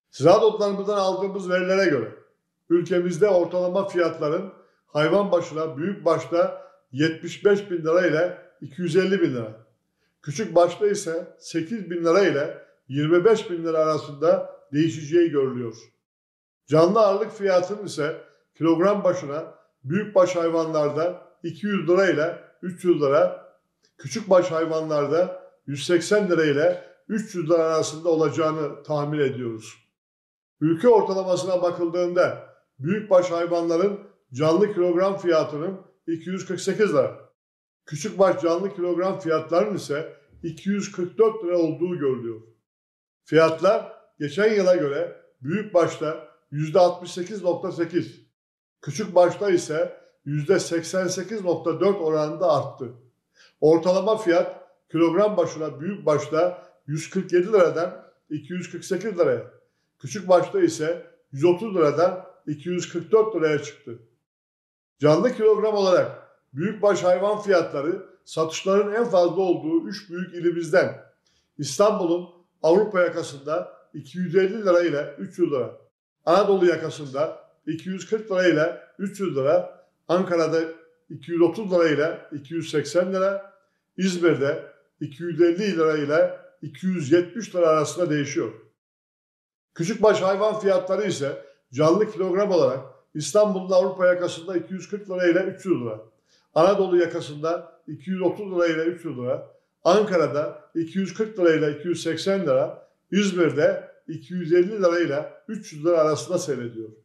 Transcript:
Ziraat Odalarımızdan aldığımız verilere göre ülkemizde ortalama fiyatların hayvan başına büyükbaşta 75 bin lira ile 250 bin lira, küçük başta ise 8 bin lira ile 25 bin lira arasında değişeceği görülüyor. Canlı ağırlık fiyatının ise kilogram başına büyükbaş hayvanlarda 200 lira ile 300 lira, küçükbaş hayvanlarda 180 lira ile 300 lira arasında olacağını tahmin ediyoruz. Ülke ortalamasına bakıldığında büyükbaş hayvanların canlı kilogram fiyatının 248 lira, küçükbaş canlı kilogram fiyatlarının ise 244 lira olduğu görülüyor. Fiyatlar geçen yıla göre büyükbaşta %68.8, küçükbaşta ise %88.4 oranında arttı. Ortalama fiyat kilogram başına büyükbaşta 147 liradan 248 liraya, küçükbaşta ise 130 liradan 244 liraya çıktı. Canlı kilogram olarak büyükbaş hayvan fiyatları satışların en fazla olduğu 3 büyük ilimizden İstanbul'un Avrupa yakasında 250 lira ile 300 lira, Anadolu yakasında 240 lira ile 300 lira, Ankara'da 230 lira ile 280 lira, İzmir'de 250 lira ile 270 lira arasında değişiyor. Küçükbaş hayvan fiyatları ise canlı kilogram olarak İstanbul'un Avrupa yakasında 240 lira ile 300 lira, Anadolu yakasında 230 lira ile 300 lira, Ankara'da 240 lira ile 280 lira, İzmir'de 250 lira ile 300 lira arasında seyrediyor.